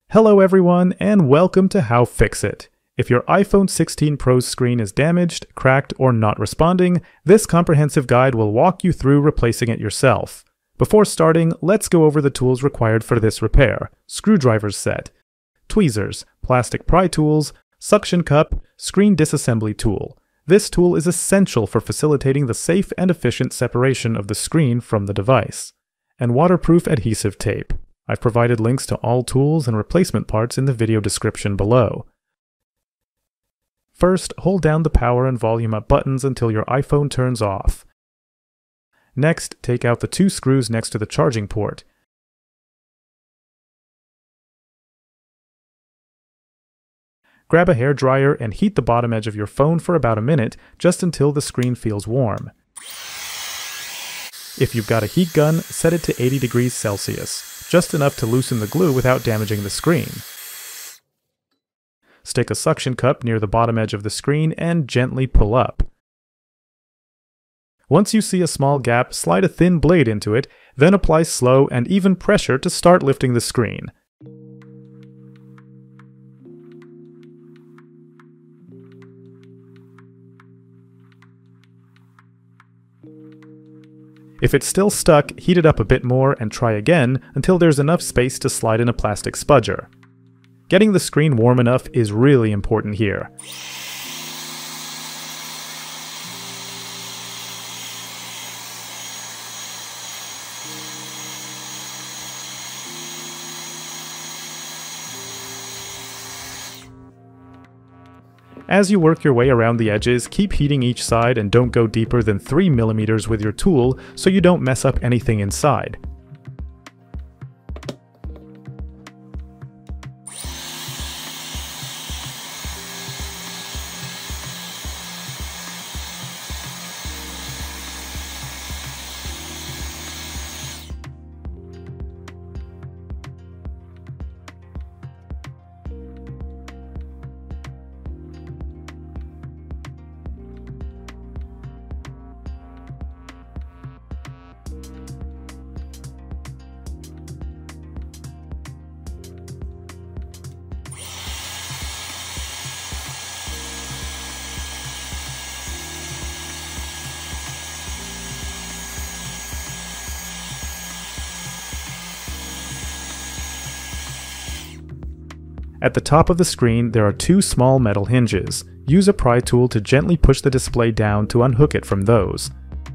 Hello everyone, and welcome to How-FixIT. If your iPhone 16 Pro's screen is damaged, cracked, or not responding, this comprehensive guide will walk you through replacing it yourself. Before starting, let's go over the tools required for this repair: screwdriver set, tweezers, plastic pry tools, suction cup, screen disassembly tool. This tool is essential for facilitating the safe and efficient separation of the screen from the device. And waterproof adhesive tape. I've provided links to all tools and replacement parts in the video description below. First, hold down the power and volume up buttons until your iPhone turns off. Next, take out the two screws next to the charging port. Grab a hairdryer and heat the bottom edge of your phone for about a minute, just until the screen feels warm. If you've got a heat gun, set it to 80 degrees Celsius, just enough to loosen the glue without damaging the screen. Stick a suction cup near the bottom edge of the screen and gently pull up. Once you see a small gap, slide a thin blade into it, then apply slow and even pressure to start lifting the screen. If it's still stuck, heat it up a bit more and try again until there's enough space to slide in a plastic spudger. Getting the screen warm enough is really important here. As you work your way around the edges, keep heating each side and don't go deeper than 3 mm with your tool so you don't mess up anything inside. At the top of the screen, there are two small metal hinges. Use a pry tool to gently push the display down to unhook it from those.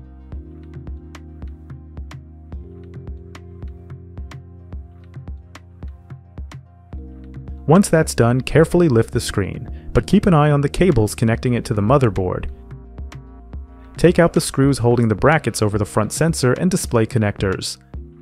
Once that's done, carefully lift the screen, but keep an eye on the cables connecting it to the motherboard. Take out the screws holding the brackets over the front sensor and display connectors.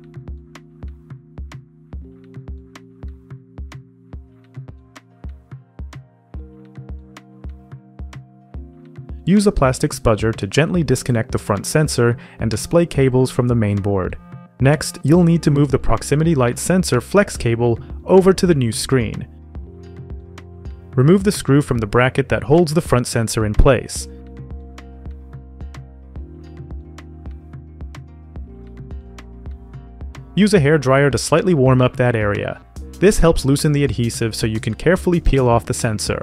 Use a plastic spudger to gently disconnect the front sensor and display cables from the main board. Next, you'll need to move the proximity light sensor flex cable over to the new screen. Remove the screw from the bracket that holds the front sensor in place. Use a hairdryer to slightly warm up that area. This helps loosen the adhesive so you can carefully peel off the sensor.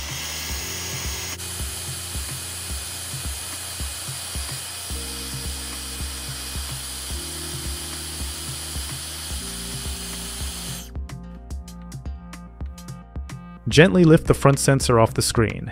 Gently lift the front sensor off the screen.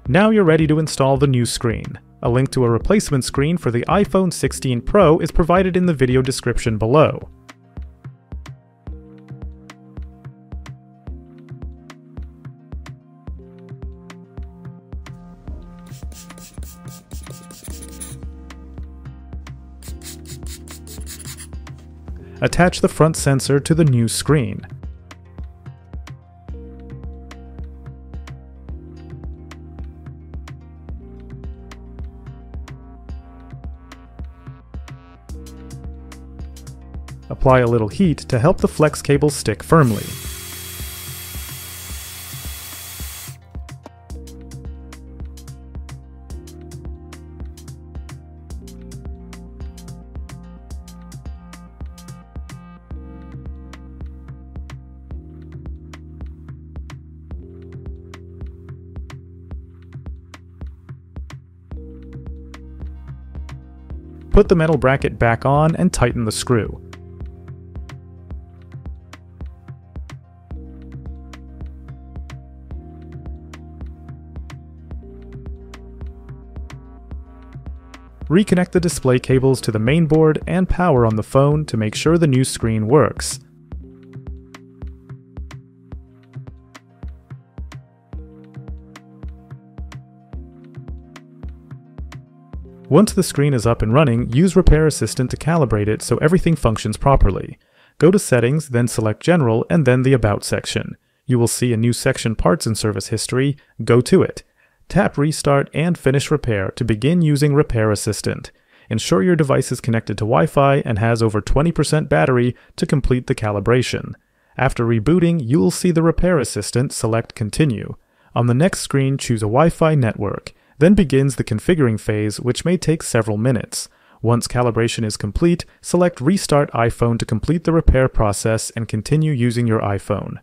Now you're ready to install the new screen. A link to a replacement screen for the iPhone 16 Pro is provided in the video description below. Attach the front sensor to the new screen. Apply a little heat to help the flex cable stick firmly. Put the metal bracket back on and tighten the screw. Reconnect the display cables to the main board and power on the phone to make sure the new screen works. Once the screen is up and running, use Repair Assistant to calibrate it so everything functions properly. Go to Settings, then select General, and then the About section. You will see a new section Parts and Service History. Go to it. Tap Restart and Finish Repair to begin using Repair Assistant. Ensure your device is connected to Wi-Fi and has over 20% battery to complete the calibration. After rebooting, you will see the Repair Assistant select Continue. On the next screen, choose a Wi-Fi network. Then begins the configuring phase, which may take several minutes. Once calibration is complete, select Restart iPhone to complete the repair process and continue using your iPhone.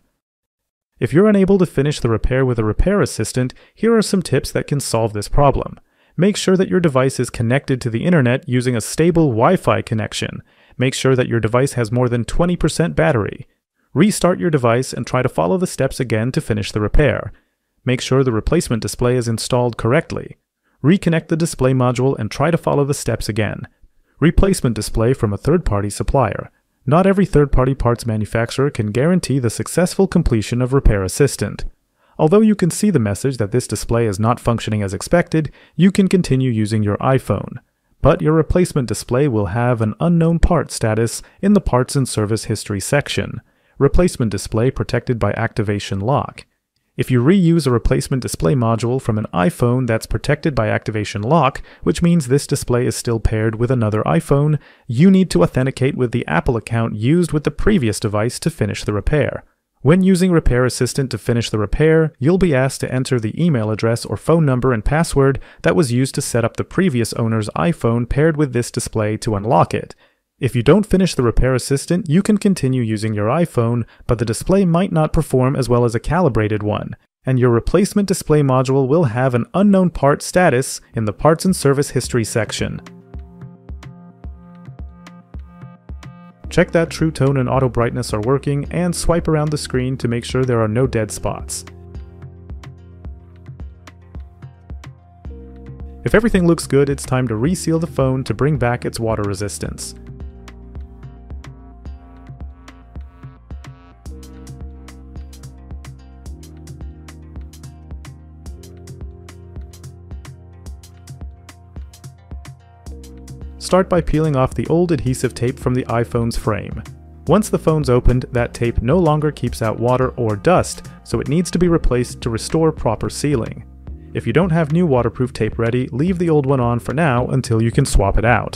If you're unable to finish the repair with a Repair Assistant, here are some tips that can solve this problem. Make sure that your device is connected to the internet using a stable Wi-Fi connection. Make sure that your device has more than 20% battery. Restart your device and try to follow the steps again to finish the repair. Make sure the replacement display is installed correctly. Reconnect the display module and try to follow the steps again. Replacement display from a third-party supplier. Not every third-party parts manufacturer can guarantee the successful completion of Repair Assistant. Although you can see the message that this display is not functioning as expected, you can continue using your iPhone. But your replacement display will have an unknown part status in the Parts and Service History section. Replacement display protected by activation lock. If you reuse a replacement display module from an iPhone that's protected by activation lock, which means this display is still paired with another iPhone, you need to authenticate with the Apple account used with the previous device to finish the repair. When using Repair Assistant to finish the repair, you'll be asked to enter the email address or phone number and password that was used to set up the previous owner's iPhone paired with this display to unlock it. If you don't finish the Repair Assistant, you can continue using your iPhone, but the display might not perform as well as a calibrated one, and your replacement display module will have an unknown part status in the Parts and Service History section. Check that True Tone and Auto Brightness are working, and swipe around the screen to make sure there are no dead spots. If everything looks good, it's time to reseal the phone to bring back its water resistance. Start by peeling off the old adhesive tape from the iPhone's frame. Once the phone's opened, that tape no longer keeps out water or dust, so it needs to be replaced to restore proper sealing. If you don't have new waterproof tape ready, leave the old one on for now until you can swap it out.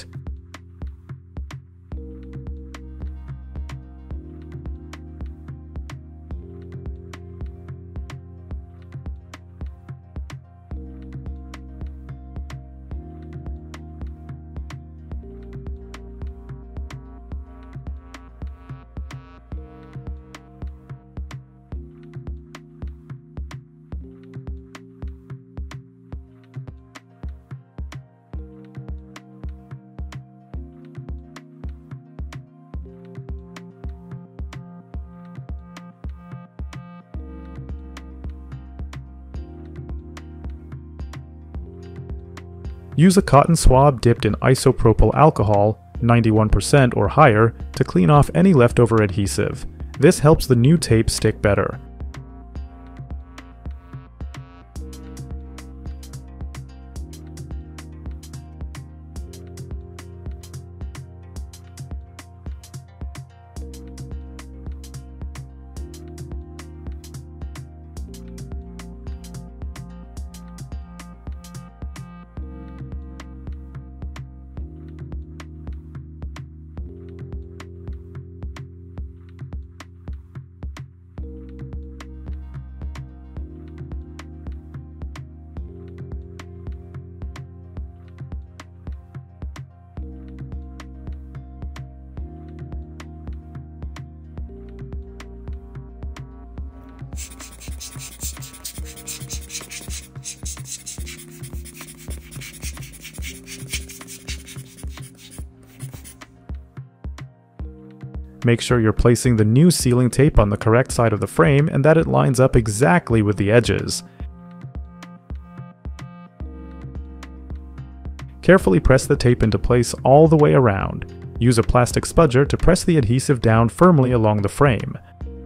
Use a cotton swab dipped in isopropyl alcohol, 91% or higher, to clean off any leftover adhesive. This helps the new tape stick better. Make sure you're placing the new sealing tape on the correct side of the frame and that it lines up exactly with the edges. Carefully press the tape into place all the way around. Use a plastic spudger to press the adhesive down firmly along the frame.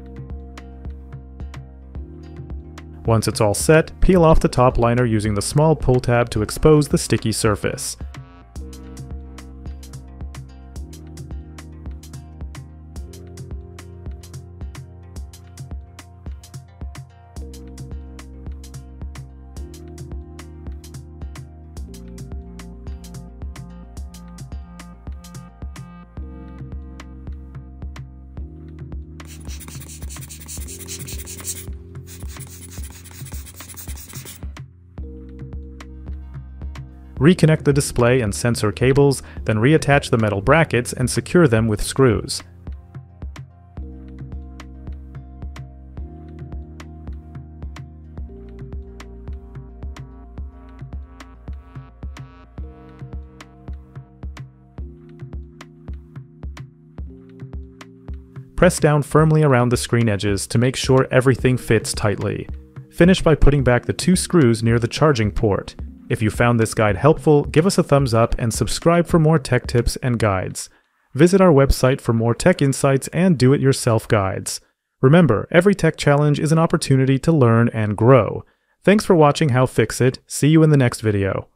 Once it's all set, peel off the top liner using the small pull tab to expose the sticky surface. Reconnect the display and sensor cables, then reattach the metal brackets and secure them with screws. Press down firmly around the screen edges to make sure everything fits tightly. Finish by putting back the 2 screws near the charging port. If you found this guide helpful, give us a thumbs up and subscribe for more tech tips and guides. Visit our website for more tech insights and do-it-yourself guides. Remember, every tech challenge is an opportunity to learn and grow. Thanks for watching HowFixIT. See you in the next video.